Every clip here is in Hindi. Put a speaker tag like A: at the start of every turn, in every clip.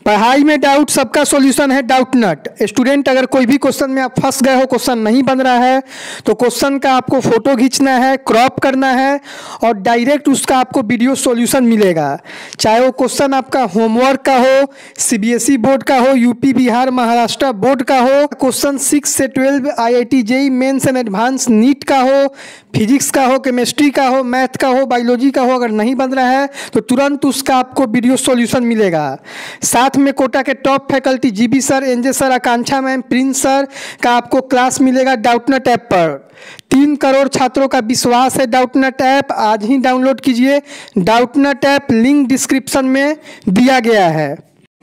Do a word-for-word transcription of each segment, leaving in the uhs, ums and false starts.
A: पढ़ाई में डाउट सबका सॉल्यूशन है डाउट नट। स्टूडेंट अगर कोई भी क्वेश्चन में आप फंस गए हो, क्वेश्चन नहीं बन रहा है, तो क्वेश्चन का आपको फोटो खींचना है, क्रॉप करना है और डायरेक्ट उसका आपको वीडियो सॉल्यूशन मिलेगा। चाहे वो क्वेश्चन आपका होमवर्क का हो, सीबीएसई बोर्ड का हो, यूपी बिहार महाराष्ट्र बोर्ड का हो, क्वेश्चन सिक्स से twelve IIT JEE Mains and advanced NEET का हो, फिजिक्स का हो, केमिस्ट्री का हो, मैथ का हो, बायोलॉजी का हो, अगर नहीं बन रहा है तो तुरंत उसका आपको वीडियो सॉल्यूशन मिलेगा। साथ में कोटा के top faculty GB sir, NJ sir, Akanksha ma'am, Prince sir का आपको क्लास मिलेगा डाउटनट ऐप पर। तीन करोड़ छात्रों का विश्वास है डाउटनट ऐप। आज ही डाउनलोड कीजिए डाउटनट ऐप, लिंक डिस्क्रिप्शन में दिया गया है।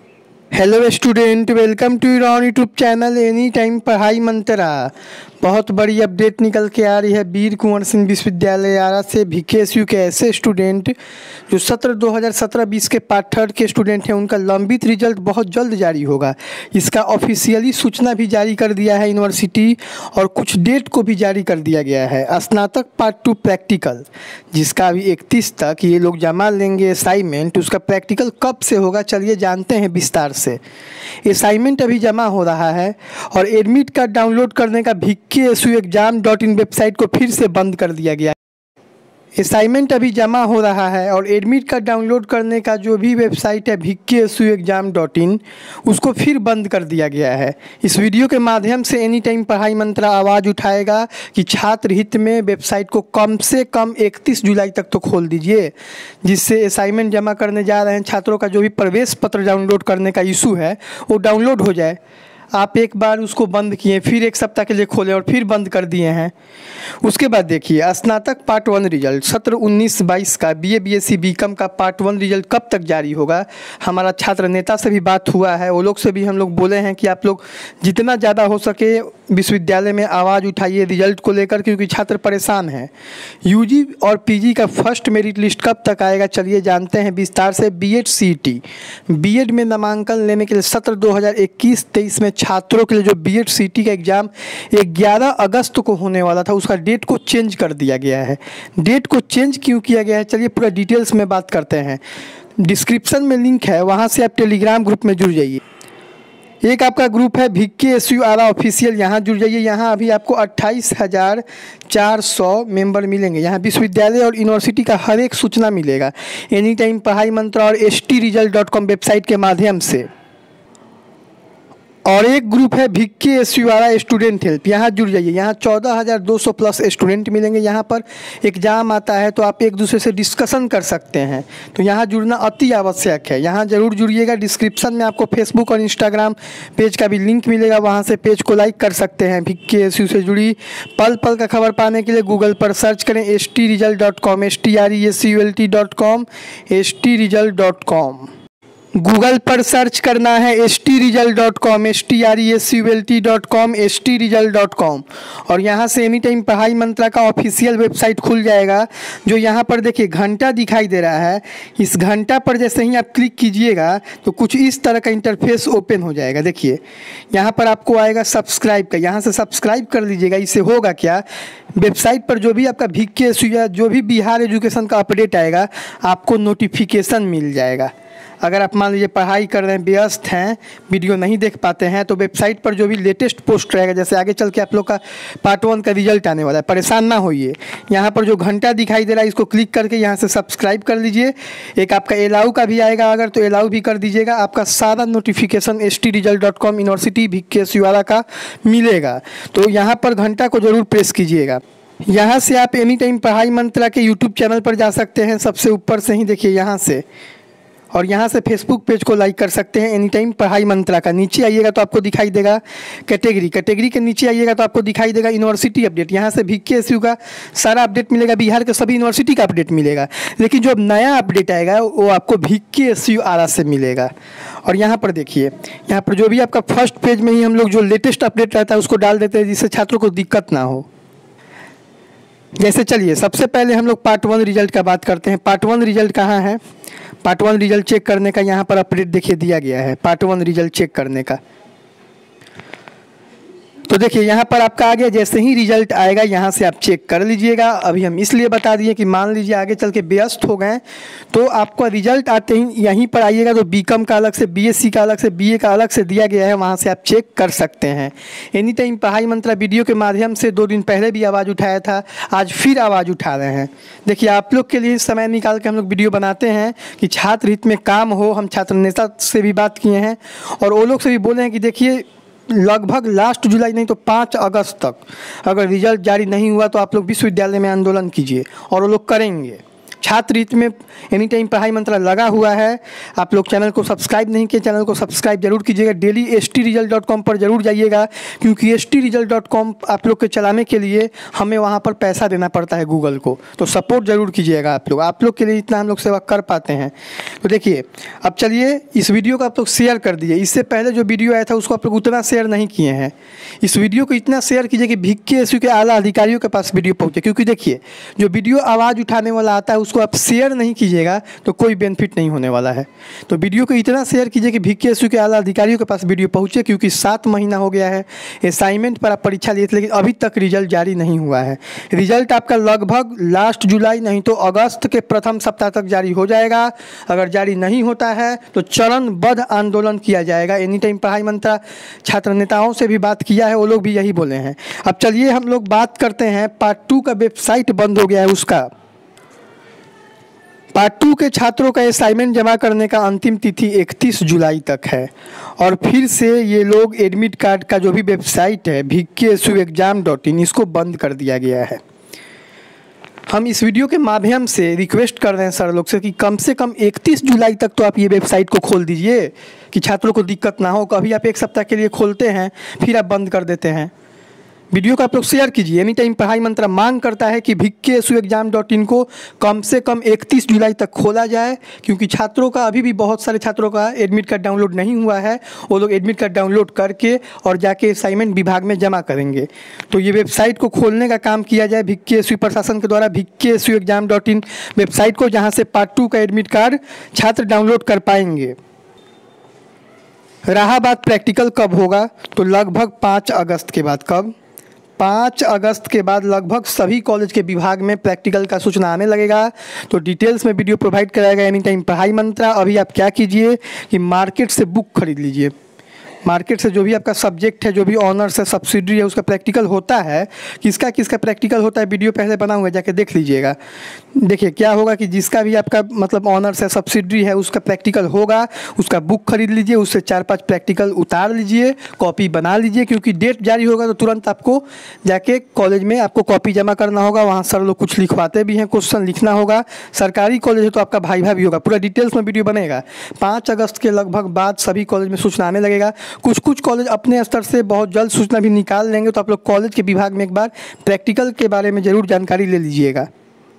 A: Hello student, welcome to your YouTube channel anytime पढ़ाई मंत्रा। बहुत बड़ी अपडेट निकल के आ रही है वीर कुंवर सिंह विश्वविद्यालय आरा से। वीकेएसयू के ऐसे स्टूडेंट जो सत्र दो हज़ार सत्रह बीस के पार्ट थर्ड के स्टूडेंट हैं, उनका लंबित रिजल्ट बहुत जल्द जारी होगा। इसका ऑफिशियली सूचना भी जारी कर दिया है यूनिवर्सिटी और कुछ डेट को भी जारी कर दिया गया है। स्नातक पार्ट टू प्रैक्टिकल, जिसका अभी इकतीस तक ये लोग जमा लेंगे असाइनमेंट, उसका प्रैक्टिकल कब से होगा चलिए जानते हैं विस्तार से। असाइनमेंट अभी जमा हो रहा है और एडमिट कार्ड डाउनलोड करने का VKSU exam dot in website को फिर से बंद कर दिया गया है। असाइनमेंट अभी जमा हो रहा है और एडमिट कार्ड डाउनलोड करने का जो भी वेबसाइट है वीकेएसयू एग्जाम डॉट इन, उसको फिर बंद कर दिया गया है। इस वीडियो के माध्यम से एनी टाइम पढ़ाई मंत्रा आवाज़ उठाएगा कि छात्र हित में वेबसाइट को कम से कम इकतीस जुलाई तक तो खोल दीजिए, जिससे असाइनमेंट जमा करने जा रहे हैं छात्रों का जो भी प्रवेश पत्र डाउनलोड करने का इशू है वो डाउनलोड हो जाए। आप एक बार उसको बंद किए, फिर एक सप्ताह के लिए खोले और फिर बंद कर दिए हैं। उसके बाद देखिए स्नातक पार्ट वन रिजल्ट सत्र उन्नीस बाईस का बीए बीएससी बीकॉम का पार्ट वन रिजल्ट कब तक जारी होगा। हमारा छात्र नेता से भी बात हुआ है, वो लोग से भी हम लोग बोले हैं कि आप लोग जितना ज़्यादा हो सके विश्वविद्यालय में आवाज़ उठाइए रिजल्ट को लेकर, क्योंकि छात्र परेशान हैं। यूजी और पीजी का फर्स्ट मेरिट लिस्ट कब तक आएगा चलिए जानते हैं विस्तार से। बीएड सीईटी, बीएड में नामांकन लेने के लिए सत्र दो हज़ार इक्कीस तेईस में छात्रों के लिए जो बीएड सीईटी का एग्ज़ाम ग्यारह अगस्त को होने वाला था, उसका डेट को चेंज कर दिया गया है। डेट को चेंज क्यों किया गया है चलिए पूरा डिटेल्स में बात करते हैं। डिस्क्रिप्शन में लिंक है, वहाँ से आप टेलीग्राम ग्रुप में जुड़ जाइए। एक आपका ग्रुप है वीकेएसयू आरा ऑफिशियल, यहाँ जुड़ जाइए। यहाँ अभी आपको अट्ठाईस हज़ार चार सौ मेंबर मिलेंगे। यहाँ विश्वविद्यालय और यूनिवर्सिटी का हर एक सूचना मिलेगा एनी टाइम पढ़ाई मंत्रा और S T result dot com website के माध्यम से। और एक ग्रुप है वीकेएसयू आरा स्टूडेंट हेल्प, यहाँ जुड़ जाइए। यहाँ चौदह हज़ार दो सौ प्लस स्टूडेंट मिलेंगे। यहाँ पर एग्ज़ाम आता है तो आप एक दूसरे से डिस्कशन कर सकते हैं, तो यहाँ जुड़ना अति आवश्यक है। यहाँ ज़रूर जुड़िएगा। डिस्क्रिप्शन में आपको फेसबुक और इंस्टाग्राम पेज का भी लिंक मिलेगा, वहाँ से पेज को लाइक कर सकते हैं। वीकेएसयू से जुड़ी पल पल का खबर पाने के लिए गूगल पर सर्च करें S T result dot com, S T R E S U L T dot com, S T result dot com. Google पर सर्च करना है S T result dot com, S T R E S U L T dot com, S T result dot com, और यहाँ से एनी टाइम पढ़ाई मंत्रा का ऑफिशियल वेबसाइट खुल जाएगा। जो यहाँ पर देखिए घंटा दिखाई दे रहा है, इस घंटा पर जैसे ही आप क्लिक कीजिएगा तो कुछ इस तरह का इंटरफेस ओपन हो जाएगा। देखिए यहाँ पर आपको आएगा सब्सक्राइब का, यहाँ से सब्सक्राइब कर लीजिएगा। इससे होगा क्या, वेबसाइट पर जो भी आपका वीकेएसयू या जो भी बिहार एजुकेशन का अपडेट आएगा आपको नोटिफिकेशन मिल जाएगा। अगर आप मान लीजिए पढ़ाई कर रहे हैं, व्यस्त हैं, वीडियो नहीं देख पाते हैं, तो वेबसाइट पर जो भी लेटेस्ट पोस्ट रहेगा, जैसे आगे चल के आप लोग का पार्ट वन का रिजल्ट आने वाला है, परेशान ना होइए। यहाँ पर जो घंटा दिखाई दे रहा है इसको क्लिक करके यहाँ से सब्सक्राइब कर लीजिए। एक आपका एलाउ का भी आएगा, अगर तो एलाउ भी कर दीजिएगा। आपका सारा notification S T result dot com university VKSU Ara का मिलेगा, तो यहाँ पर घंटा को ज़रूर प्रेस कीजिएगा। यहाँ से आप एनी टाइम पढ़ाई मंत्रा के यूट्यूब चैनल पर जा सकते हैं, सबसे ऊपर से ही देखिए यहाँ से, और यहाँ से फेसबुक पेज को लाइक कर सकते हैं एनी टाइम पढ़ाई मंत्रा का। नीचे आइएगा तो आपको दिखाई देगा कैटेगरी, कैटेगरी के नीचे आइएगा तो आपको दिखाई देगा यूनिवर्सिटी अपडेट। यहाँ से वीकेएसयू का सारा अपडेट मिलेगा, बिहार के सभी यूनिवर्सिटी का अपडेट मिलेगा। लेकिन जो अब नया अपडेट आएगा वो आपको वीकेएसयू आरा से मिलेगा। और यहाँ पर देखिए, यहाँ पर जो भी आपका फर्स्ट पेज में ही हम लोग जो लेटेस्ट अपडेट रहता है उसको डाल देते हैं, जिससे छात्रों को दिक्कत ना हो। जैसे चलिए सबसे पहले हम लोग पार्ट वन रिजल्ट का बात करते हैं। पार्ट वन रिजल्ट कहाँ है, पार्ट वन रिजल्ट चेक करने का यहाँ पर अपडेट देखिए दिया गया है। पार्ट वन रिजल्ट चेक करने का तो देखिए यहाँ पर आपका आ गया, जैसे ही रिजल्ट आएगा यहाँ से आप चेक कर लीजिएगा। अभी हम इसलिए बता दिए कि मान लीजिए आगे चल के व्यस्त हो गए तो आपका रिजल्ट आते ही यहीं पर आइएगा तो बीकॉम का अलग से, बीएससी का अलग से, बीए का अलग से दिया गया है, वहाँ से आप चेक कर सकते हैं। एनी टाइम पढ़ाई मंत्रा वीडियो के माध्यम से दो दिन पहले भी आवाज़ उठाया था, आज फिर आवाज़ उठा रहे हैं। देखिए आप लोग के लिए समय निकाल के हम लोग वीडियो बनाते हैं कि छात्र हित में काम हो। हम छात्र नेता से भी बात किए हैं और वो लोग से भी बोले हैं कि देखिए लगभग लास्ट जुलाई नहीं तो पाँच अगस्त तक अगर रिजल्ट जारी नहीं हुआ तो आप लोग विश्वविद्यालय में आंदोलन कीजिए, और वो लोग करेंगे। छात्र हित में एनी टाइम पढ़ाई मंत्रा लगा हुआ है। आप लोग चैनल को सब्सक्राइब नहीं किए, चैनल को सब्सक्राइब जरूर कीजिएगा। Daily S T result dot com पर जरूर जाइएगा, क्योंकि S T result dot com आप लोग के चलाने के लिए हमें वहाँ पर पैसा देना पड़ता है गूगल को, तो सपोर्ट जरूर कीजिएगा आप लोग। आप लोग के लिए इतना हम लोग सेवा कर पाते हैं। तो देखिए अब चलिए इस वीडियो को आप लोग शेयर कर दिए। इससे पहले जो वीडियो आया था उसको आप लोग उतना शेयर नहीं किए हैं। इस वीडियो को इतना शेयर कीजिए कि भिक्की एसयू के आला अधिकारियों के पास वीडियो पहुँचे, क्योंकि देखिए जो वीडियो आवाज़ उठाने वाला आता है उसको आप शेयर नहीं कीजिएगा तो कोई बेनिफिट नहीं होने वाला है। तो वीडियो को इतना शेयर कीजिए कि भिक्की एसयू के आला अधिकारियों के पास वीडियो पहुंचे, क्योंकि सात महीना हो गया है असाइनमेंट पर आप परीक्षा लिए थे, लेकिन अभी तक रिजल्ट जारी नहीं हुआ है। रिजल्ट आपका लगभग लास्ट जुलाई नहीं तो अगस्त के प्रथम सप्ताह तक जारी हो जाएगा। अगर जारी नहीं होता है तो चरणबद्ध आंदोलन किया जाएगा। एनी टाइम पढ़ाई मंत्रा छात्र नेताओं से भी बात किया है, वो लोग भी यही बोले हैं। अब चलिए हम लोग बात करते हैं पार्ट टू का वेबसाइट बंद हो गया है उसका। पार्ट टू के छात्रों का असाइनमेंट जमा करने का अंतिम तिथि इकतीस जुलाई तक है, और फिर से ये लोग एडमिट कार्ड का जो भी वेबसाइट है VK SU exam dot in इसको बंद कर दिया गया है। हम इस वीडियो के माध्यम से रिक्वेस्ट कर रहे हैं सर लोग से कि कम से कम इकतीस जुलाई तक तो आप ये वेबसाइट को खोल दीजिए कि छात्रों को दिक्कत ना हो। कभी आप एक सप्ताह के लिए खोलते हैं फिर आप बंद कर देते हैं। वीडियो को आप लोग शेयर कीजिए। एनी टाइम पढ़ाई मंत्रा मांग करता है कि VK SU exam dot in को कम से कम इकतीस जुलाई तक खोला जाए, क्योंकि छात्रों का अभी भी बहुत सारे छात्रों का एडमिट कार्ड डाउनलोड नहीं हुआ है। वो लोग एडमिट कार्ड डाउनलोड करके और जाके असाइनमेंट विभाग में जमा करेंगे। तो ये वेबसाइट को खोलने का काम किया जाए भिक्की एसयू प्रशासन के द्वारा, VK SU exam dot in website को, जहाँ से पार्ट टू का एडमिट कार्ड छात्र डाउनलोड कर पाएंगे। रहा बात प्रैक्टिकल कब होगा, तो लगभग पाँच अगस्त के बाद। कब? पाँच अगस्त के बाद लगभग सभी कॉलेज के विभाग में प्रैक्टिकल का सूचना आने लगेगा। तो डिटेल्स में वीडियो प्रोवाइड कराएगा एनी टाइम पढ़ाई मंत्रा। अभी आप क्या कीजिए कि मार्केट से बुक खरीद लीजिए। मार्केट से जो भी आपका सब्जेक्ट है, जो भी ऑनर्स है, सब्सिडरी है, उसका प्रैक्टिकल होता है। किसका किसका प्रैक्टिकल होता है वीडियो पहले बना हुआ है, जाके देख लीजिएगा। देखिए क्या होगा कि जिसका भी आपका मतलब ऑनर्स है, सब्सिडरी है, उसका प्रैक्टिकल होगा, उसका बुक खरीद लीजिए, उससे चार पांच प्रैक्टिकल उतार लीजिए, कॉपी बना लीजिए, क्योंकि डेट जारी होगा तो तुरंत आपको जाके कॉलेज में आपको कॉपी जमा करना होगा। वहाँ सर लोग कुछ लिखवाते भी हैं, क्वेश्चन लिखना होगा। सरकारी कॉलेज है तो आपका भाई भी होगा। पूरा डिटेल्स में वीडियो बनेगा। पाँच अगस्त के लगभग बाद सभी कॉलेज में सूचना आने लगेगा। कुछ कुछ कॉलेज अपने स्तर से बहुत जल्द सूचना भी निकाल लेंगे, तो आप लोग कॉलेज के विभाग में एक बार प्रैक्टिकल के बारे में ज़रूर जानकारी ले लीजिएगा।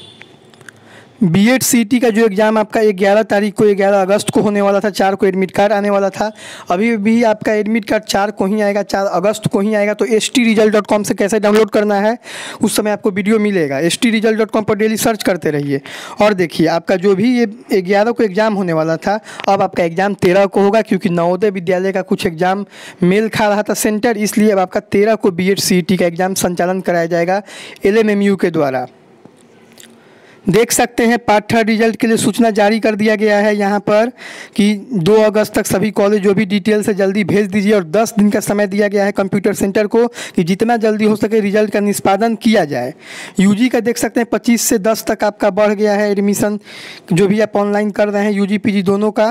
A: बीएड सीटी का जो एग्ज़ाम आपका ग्यारह तारीख को, ग्यारह अगस्त को होने वाला था, चार को एडमिट कार्ड आने वाला था। अभी भी आपका एडमिट कार्ड चार को ही आएगा, चार अगस्त को ही आएगा। तो S T result dot com से कैसे डाउनलोड करना है उस समय आपको वीडियो मिलेगा। S T result dot com पर डेली सर्च करते रहिए। और देखिए आपका जो भी ये ग्यारह को एग्ज़ाम होने वाला था, अब आपका एग्ज़ाम तेरह को होगा, क्योंकि नवोदय विद्यालय का कुछ एग्ज़ाम मेल खा रहा था सेंटर, इसलिए अब आपका तेरह को बी एड सी टी का एग्ज़ाम संचालन कराया जाएगा एल एम एम यू के द्वारा। देख सकते हैं पार्ट थर्ड रिजल्ट के लिए सूचना जारी कर दिया गया है यहाँ पर कि दो अगस्त तक सभी कॉलेज जो भी डिटेल से जल्दी भेज दीजिए, और दस दिन का समय दिया गया है कंप्यूटर सेंटर को कि जितना जल्दी हो सके रिजल्ट का निष्पादन किया जाए। यूजी का देख सकते हैं पच्चीस से दस तक आपका बढ़ गया है एडमिशन, जो भी आप ऑनलाइन कर रहे हैं यूजी पीजी दोनों का।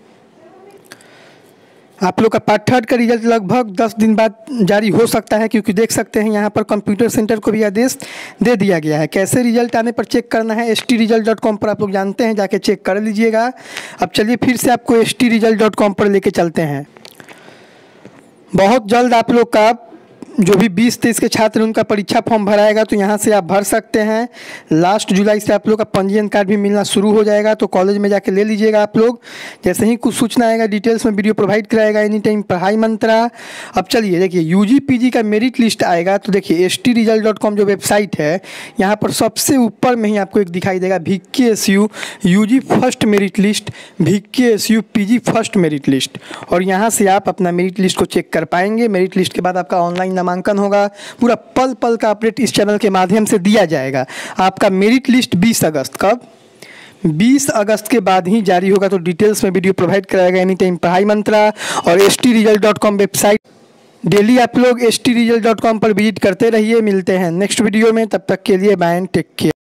A: आप लोग का पार्ट थर्ड का रिजल्ट लगभग दस दिन बाद जारी हो सकता है, क्योंकि देख सकते हैं यहाँ पर कंप्यूटर सेंटर को भी आदेश दे दिया गया है। कैसे रिजल्ट आने पर चेक करना है, S T result dot com पर आप लोग जानते हैं, जाके चेक कर लीजिएगा। अब चलिए फिर से आपको S T result dot com पर लेके चलते हैं। बहुत जल्द आप लोग का जो भी बीस तेईस के छात्र उनका परीक्षा फॉर्म भराएगा, तो यहाँ से आप भर सकते हैं। लास्ट जुलाई से आप लोग का पंजीयन कार्ड भी मिलना शुरू हो जाएगा, तो कॉलेज में जाके ले लीजिएगा आप लोग। जैसे ही कुछ सूचना आएगा डिटेल्स में वीडियो प्रोवाइड कराएगा एनी टाइम पढ़ाई मंत्रा। अब चलिए देखिए यूजी पीजी का मेरिट लिस्ट आएगा, तो देखिए S T result dot com जो वेबसाइट है, यहाँ पर सबसे ऊपर में ही आपको एक दिखाई देगा VK S U UG first merit list, VK S U PG first merit list, और यहाँ से आप अपना मेरिट लिस्ट को चेक कर पाएंगे। मेरिट लिस्ट के बाद आपका ऑनलाइन नामांकन होगा, पूरा पल पल का अपडेट इस चैनल के माध्यम से दिया जाएगा। आपका मेरिट लिस्ट बीस अगस्त, कब बीस अगस्त के बाद ही जारी होगा। तो डिटेल्स में वीडियो प्रोवाइड कराएगा एनी टाइम पढ़ाई मंत्रा और S T result dot com website. Daily आप लोग S T result dot com पर विजिट करते रहिए। मिलते हैं नेक्स्ट वीडियो में, तब तक के लिए बाय एंड टेक केयर।